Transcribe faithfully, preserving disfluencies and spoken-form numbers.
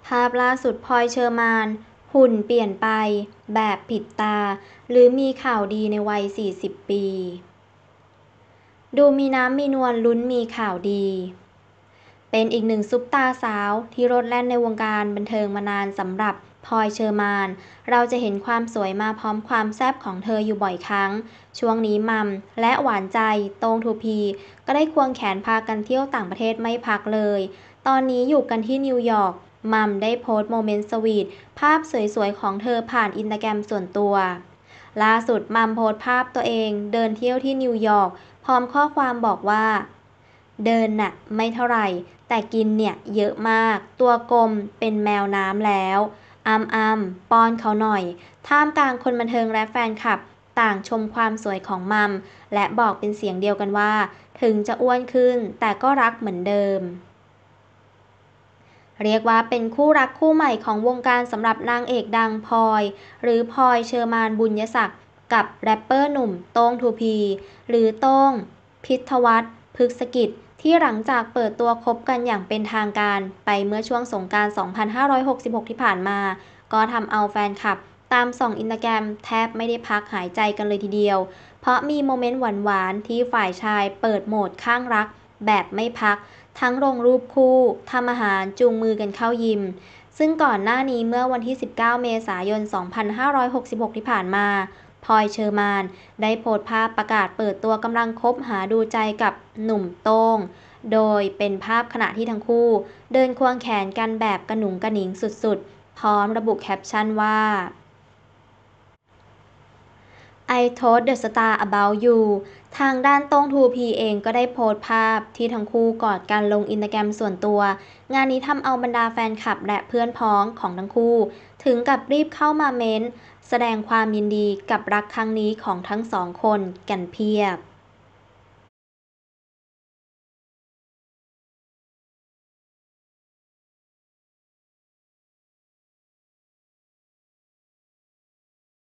ภาพล่าสุดพลอยเชอร์มานหุ่นเปลี่ยนไปแบบผิดตาหรือมีข่าวดีในวัย สี่สิบ ปี ดูมีน้ำมีนวลลุ้นมีข่าวดี เป็นอีกหนึ่งซุปตาสาวที่โลดแล่นในวงการบันเทิงมานานสำหรับพลอยเชอร์มานเราจะเห็นความสวยมาพร้อมความแซ่บของเธออยู่บ่อยครั้งช่วงนี้มัมและหวานใจโต้งทูพีก็ได้ควงแขนพากันเที่ยวต่างประเทศไม่พักเลยตอนนี้อยู่กันที่นิวยอร์กมัมได้โพสต์โมเมนต์สวีทภาพสวยๆของเธอผ่านอินสตาแกรมส่วนตัวล่าสุดมัมโพสต์ภาพตัวเองเดินเที่ยวที่นิวยอร์กพร้อมข้อความบอกว่าเดินน่ะไม่เท่าไหร่แต่กินเนี่ยเยอะมากตัวกลมเป็นแมวน้ำแล้วอัมอัมป้อนเขาหน่อยท่ามกลางคนบันเทิงและแฟนคลับต่างชมความสวยของมัมและบอกเป็นเสียงเดียวกันว่าถึงจะอ้วนขึ้นแต่ก็รักเหมือนเดิมเรียกว่าเป็นคู่รักคู่ใหม่ของวงการสำหรับนางเอกดังพลอยหรือพลอยเชอร์มานบุญยศักดิ์กับแรปเปอร์หนุ่มโต้งทูพีหรือโต้งพิทวัฒน์พฤกษกิจที่หลังจากเปิดตัวคบกันอย่างเป็นทางการไปเมื่อช่วงสงกรานต์ สองพันห้าร้อยหกสิบหก ที่ผ่านมาก็ทำเอาแฟนคลับตามส่องอินสตาแกรมแทบไม่ได้พักหายใจกันเลยทีเดียวเพราะมีโมเมนต์หวานๆที่ฝ่ายชายเปิดโหมดข้างรักแบบไม่พักทั้งลงรูปคู่ทำอาหารจูงมือกันเข้ายิมซึ่งก่อนหน้านี้เมื่อวันที่ สิบเก้า เมษายน สองพันห้าร้อยหกสิบหก ที่ผ่านมาพลอยเชอร์มานได้โพสต์ภาพประกาศเปิดตัวกำลังคบหาดูใจกับหนุ่มโต้งโดยเป็นภาพขณะที่ทั้งคู่เดินควงแขนกันแบบกระหนุงกระหนิงสุดๆพร้อมระบุแคปชั่นว่า I told the star about you ทางด้านโต้งทูพีเองก็ได้โพสต์ภาพที่ทั้งคู่กอดกันลงอินสตาแกรมส่วนตัวงานนี้ทำเอาบรรดาแฟนคลับและเพื่อนพ้องของทั้งคู่ถึงกับรีบเข้ามาเม้นต์แสดงความยินดีกับรักครั้งนี้ของทั้งสองคนกันเพียบ